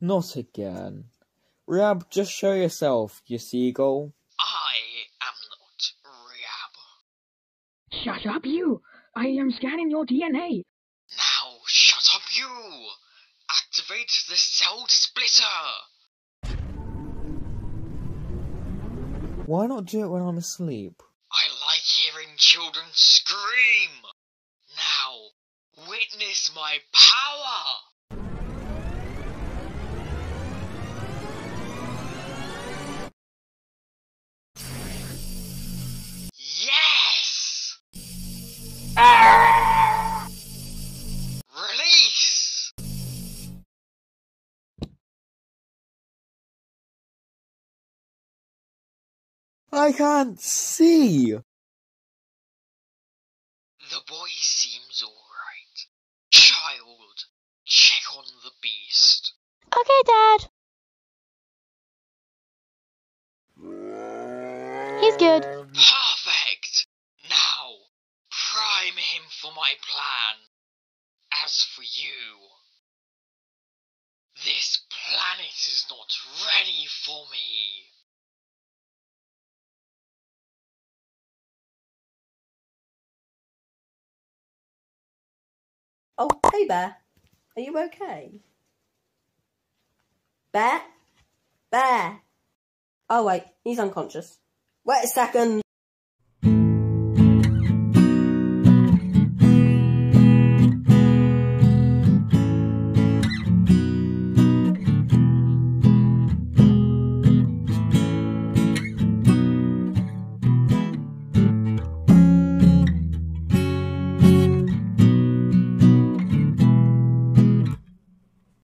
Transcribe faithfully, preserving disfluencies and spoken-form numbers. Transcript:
Not again. Rab, just show yourself, you seagull. I am not Rab. Shut up, you! I am scanning your D N A. Now, shut up, you! Activate the cell splitter! Why not do it when I'm asleep? I like hearing children scream! Now, witness my power! Yes! Ah! Release! I can't see! The boy seems alright. Child, check on the beast. Okay, Dad. He's good. Perfect! Now, prime him for my plan. As for you, this planet is not ready for me. Oh, hey Bear. Are you okay? Bear? Bear! Oh wait, he's unconscious. Wait a second!